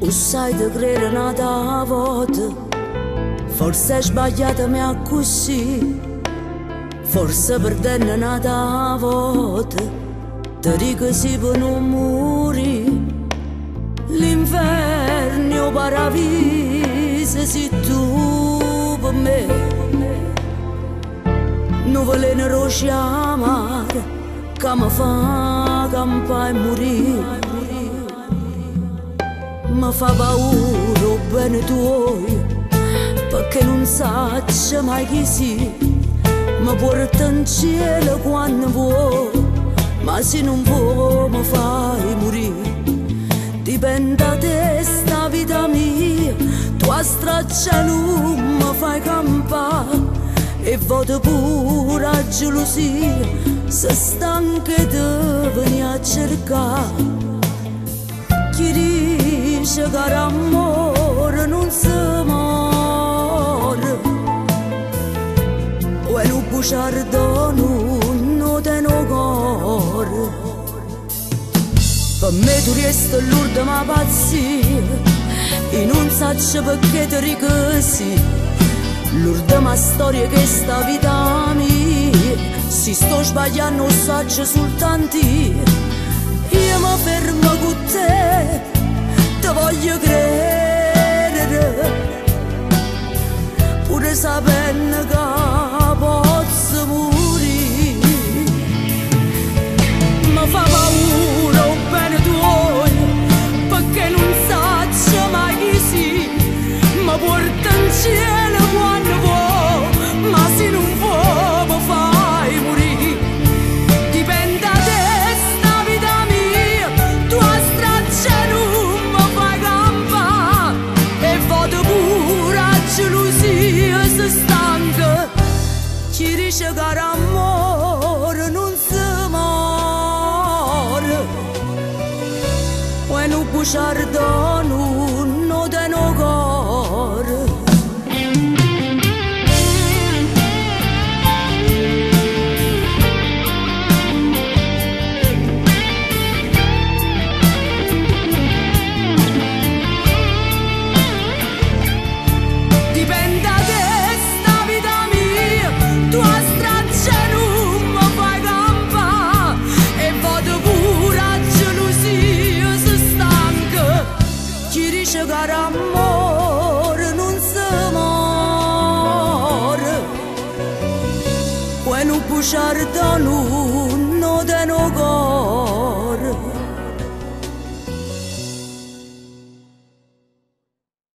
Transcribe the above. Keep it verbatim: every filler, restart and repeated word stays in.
O sai di credere nata volta, forse è sbagliata mia così, forse perdendo nata volta, ti dico sì per non morire. L'inferno o paradiso se tu per me, nuvole rosse amare che mi fa campare e morire. Mi fa paura o bene tuoi, perché non saccio mai chi si. Mi porta in cielo quando vuoi, ma se non vuoi mi fai morire. Dipende da te sta vita mia, tua straccia non mi fai campare. E voto pure a gelosia, se stanca di venire a cercare. Chi dice che l'amore non si muore, o è un bugiardo non tiene cuore. Per me tu resti l'ultima pazzia e non saccio perché ti ricasi. L'ultima storia che sta vita mia, si sto sbagliando saccio soltanto io. Io mi fermo con te, ti voglio credere, pure sapendo che posso morire. Mi fa paura o bene tuoi, perché non saccio mai chi si. Mi porta in cielo quando vuoi, ma se non vuoi mi fai morire. Dipende da te sta vita mia, tua straccia non mi fai campare. E vado pure a gelosia se stanca. Chi dice che l'amore non si muore, o è un bugiardo non tiene cuore. Che l'amore non si muore, o è un bugiardo non tiene cuore.